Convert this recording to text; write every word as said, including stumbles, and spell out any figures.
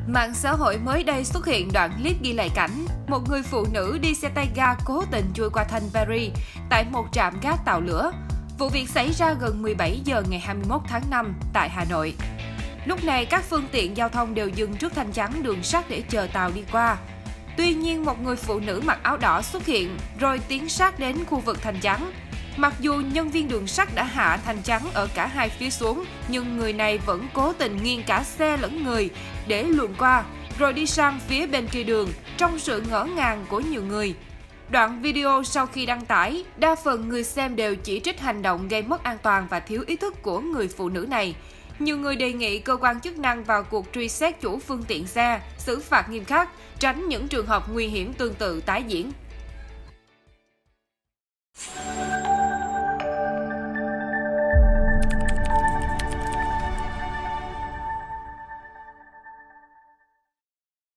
Mạng xã hội mới đây xuất hiện đoạn clip ghi lại cảnh một người phụ nữ đi xe tay ga cố tình chui qua thanh Paris tại một trạm gác tàu lửa. Vụ việc xảy ra gần mười bảy giờ ngày hai mươi mốt tháng năm tại Hà Nội. Lúc này, các phương tiện giao thông đều dừng trước thanh chắn đường sắt để chờ tàu đi qua. Tuy nhiên, một người phụ nữ mặc áo đỏ xuất hiện rồi tiến sát đến khu vực thanh chắn. Mặc dù nhân viên đường sắt đã hạ thanh chắn ở cả hai phía xuống, nhưng người này vẫn cố tình nghiêng cả xe lẫn người để luồn qua, rồi đi sang phía bên kia đường trong sự ngỡ ngàng của nhiều người. Đoạn video sau khi đăng tải, đa phần người xem đều chỉ trích hành động gây mất an toàn và thiếu ý thức của người phụ nữ này. Nhiều người đề nghị cơ quan chức năng vào cuộc truy xét chủ phương tiện xe, xử phạt nghiêm khắc, tránh những trường hợp nguy hiểm tương tự tái diễn.